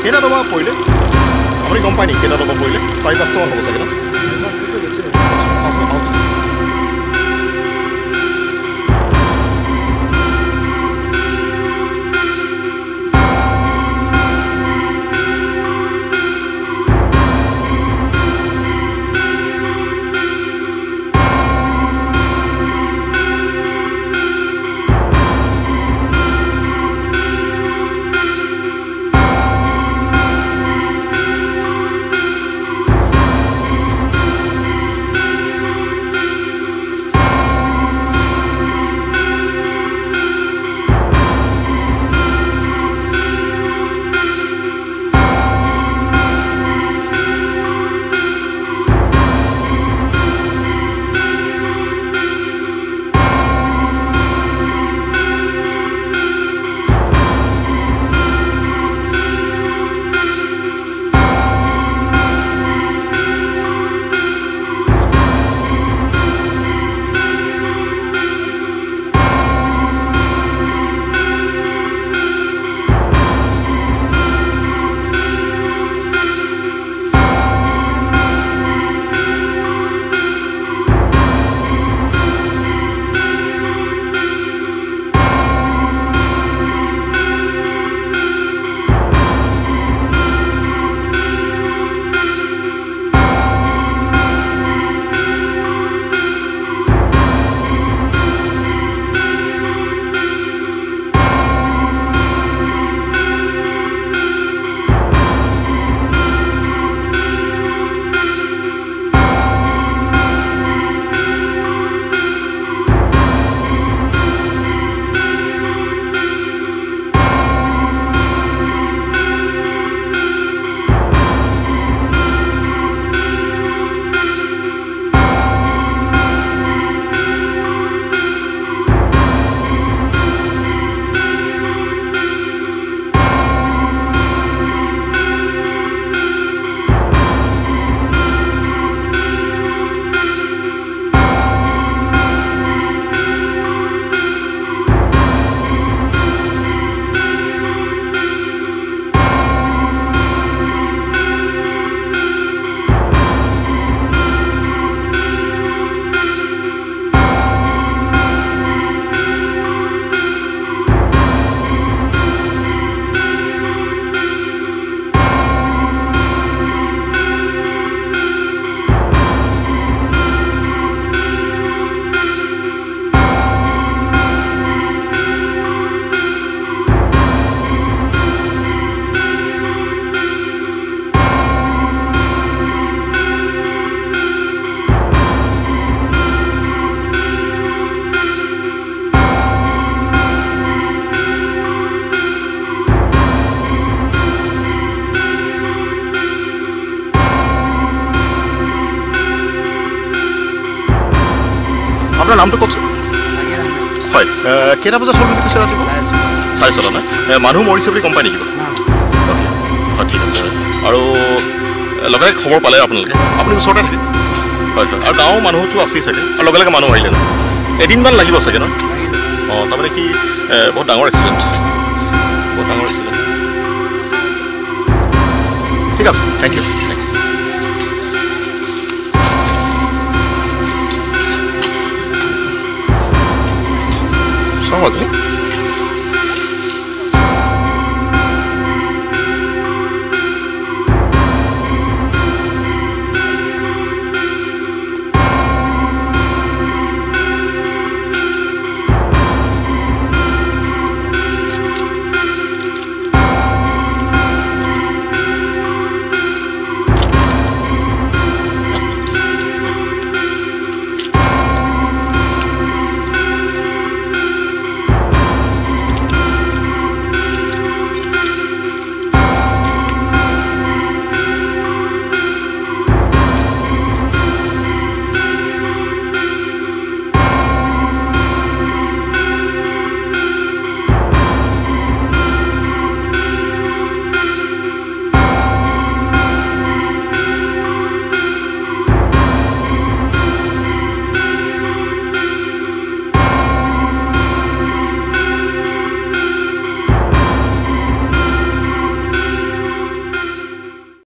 কেইটা দবা পৰিলে আপুনি গম পায় নেকি কেইটা দবা পৰিলে 4-5টামান হ'ব চাগে ন আপোনাৰ নামটো কওকচোন হয় কেইটা বজাত হ'ল বুলি কৈছে ৰাতিপুৱা 4:30 না মানুহ মৰিছে বুলি গম পায় নেকি হয় ঠিক আছে আৰু লগে খবৰ পালে আপোনালোকে আপুনি ওচৰতে থাকে হয় হয় আৰু গাঁৱৰ মানুহটো আছেই চাগে আৰু লগে লগে মানুহ আহিলে ন এদিনমান লাগিব চাগে ন অঁ তাৰমানে কি বহুত ডাঙৰ এক্সিডেণ্ট ঠিক আছে থেংক ইউ